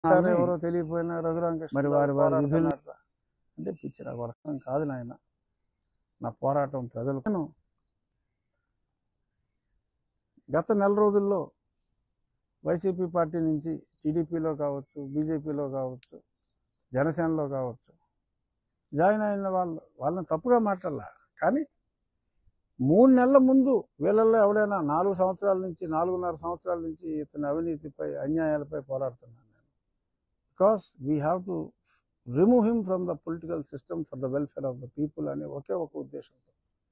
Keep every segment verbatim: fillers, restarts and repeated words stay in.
ఎవరో తెలియపోయినా రఘురామకృష్ణ మరి వారి వారి విధులు అంటే పిచ్చి నాకు అర్థం కాదు నాయన. నా పోరాటం ప్రజలకు. గత నెల రోజుల్లో వైసీపీ పార్టీ నుంచి టీడీపీలో కావచ్చు, బీజేపీలో కావచ్చు, జనసేనలో కావచ్చు జాయిన్ అయిన వాళ్ళు వాళ్ళని తప్పుగా మాట్లాడాల. కానీ మూడు నెలల ముందు వీళ్ళల్లో ఎవడైనా నాలుగు సంవత్సరాల నుంచి నాలుగున్నర సంవత్సరాల నుంచి ఇతని అవినీతిపై అన్యాయాలపై పోరాడుతున్నాను నేను. Because we have to remove him from the political system for the welfare of the people అనే ఒకే ఒక ఉద్దేశంతో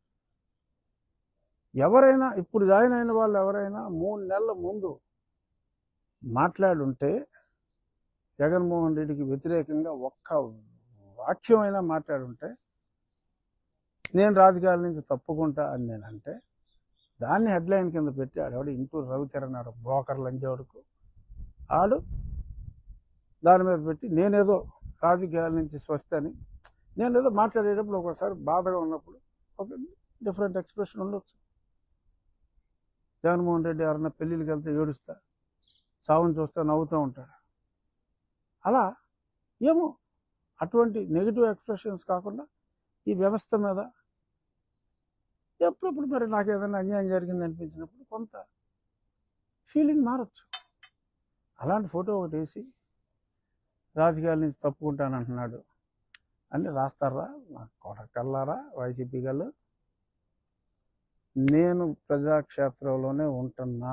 ఎవరైనా ఇప్పుడు జాయిన్ అయిన వాళ్ళు ఎవరైనా మూడు నెలల ముందు మాట్లాడుంటే జగన్మోహన్ రెడ్డికి వ్యతిరేకంగా ఒక్క వాక్యమైనా మాట్లాడుంటే నేను రాజకీయాల నుంచి తప్పుకుంటా అని నేనంటే దాన్ని హెడ్లైన్ కింద పెట్టి ఆడవాడు ఇంటూరు రవికిరణ్ ఆడు బ్రోకర్ లంజోడుకు ఆడు దాని మీద పెట్టి నేనేదో రాజకీయాల నుంచి స్వస్థని నేనేదో మాట్లాడేటప్పుడు ఒకసారి బాధగా ఉన్నప్పుడు ఒక డిఫరెంట్ ఎక్స్ప్రెషన్ ఉండొచ్చు. జగన్మోహన్ రెడ్డి ఎవరన్నా పెళ్ళిళ్ళకి వెళ్తే ఏడుస్తా, సావును చూస్తే నవ్వుతూ ఉంటాడు. అలా ఏమో అటువంటి నెగిటివ్ ఎక్స్ప్రెషన్స్ కాకుండా ఈ వ్యవస్థ మీద ఎప్పుడప్పుడు మరి నాకు ఏదైనా అన్యాయం జరిగింది అనిపించినప్పుడు కొంత ఫీలింగ్ మారచ్చు. అలాంటి ఫోటో ఒకటి వేసి రాజకీయాల నుంచి తప్పుకుంటానంటున్నాడు అని రాస్తారా నా కొడకల్లారా వైసీపీ గారు? నేను ప్రజాక్షేత్రంలోనే ఉంటున్నా,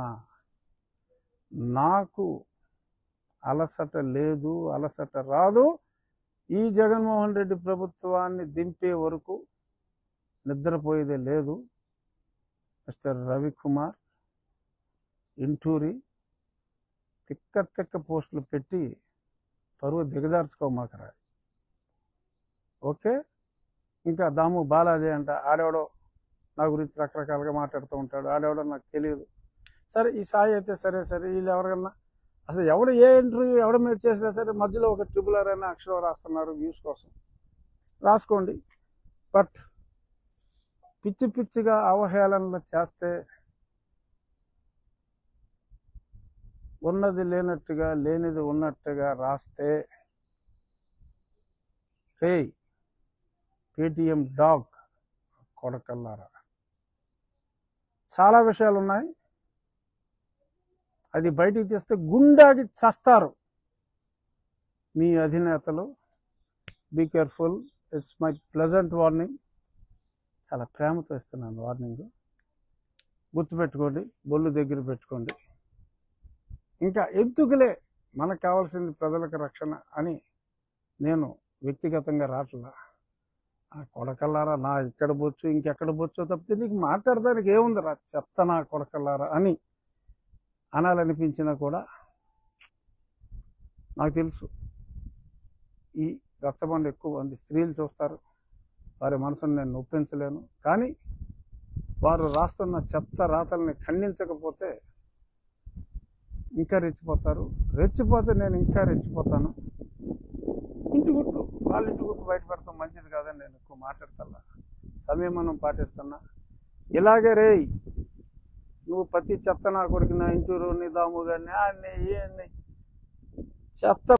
నాకు అలసట లేదు, అలసట రాదు. ఈ జగన్మోహన్ రెడ్డి ప్రభుత్వాన్ని దింపే వరకు నిద్రపోయేదే లేదు. మిస్టర్ రవికుమార్ ఇంటూరి తిక్క తిక్క పోస్టులు పెట్టి పరువు దిగజార్చుకోమాకరా. ఓకే, ఇంకా దాము బాలాజీ అంట ఆడేవాడో నా గురించి రకరకాలుగా మాట్లాడుతూ ఉంటాడు, ఆడేవాడో నాకు తెలియదు. సరే ఈ సాయి అయితే సరే సరే వీళ్ళు ఎవరికన్నా అసలు ఎవడు ఏ ఇంటర్వ్యూ ఎవడ మీద చేసినా సరే మధ్యలో ఒక ట్రిపుల్ ఆర్ అయినా అక్షరం రాస్తున్నారు వ్యూస్ కోసం, రాసుకోండి. బట్ పిచ్చి పిచ్చిగా అవహేళనలు చేస్తే, ఉన్నది లేనట్టుగా లేనిది ఉన్నట్టుగా రాస్తే, హే పేటిఎం డాగ్ కొడకల్లారా, చాలా విషయాలు ఉన్నాయి. అది బయటికి తెస్తే గుండాకి చస్తారు మీ అధినేతలు. Be careful, it's my pleasant warning. చాలా ప్రేమతో ఇస్తున్నాను వార్నింగ్. గుర్తుపెట్టుకోండి, బొల్లు దగ్గర పెట్టుకోండి. ఇంకా ఎందుకులే, మనకు కావాల్సింది ప్రజలకు రక్షణ అని నేను వ్యక్తిగతంగా రాట్లా. ఆ కొడకల్లారా నా ఇక్కడ బొచ్చు ఇంకెక్కడ బొచ్చో తప్పితే నీకు మాట్లాడడానికి ఏముంది రా చెత్త నా కొడకల్లారా అని అనాలనిపించినా కూడా నాకు తెలుసు ఈ రచ్చబండ ఎక్కువ మంది స్త్రీలు చూస్తారు, వారి మనసును నేను నొప్పించలేను. కానీ వారు రాస్తున్న చెత్త రాతల్ని ఖండించకపోతే ఇంకా రెచ్చిపోతారు. రెచ్చిపోతే నేను ఇంకా రెచ్చిపోతాను. ఇంటి గుట్టు వాళ్ళ ఇంటి గుట్టు బయట పెడతాం మంచిది కాదని నేను ఎక్కువ మాట్లాడతా. సంయమనం పాటిస్తున్నా. ఇలాగే రే నువ్వు ప్రతి చెత్త నా కొడుకున ఇంటూరు నీ దాము గారిని అన్ని చెత్త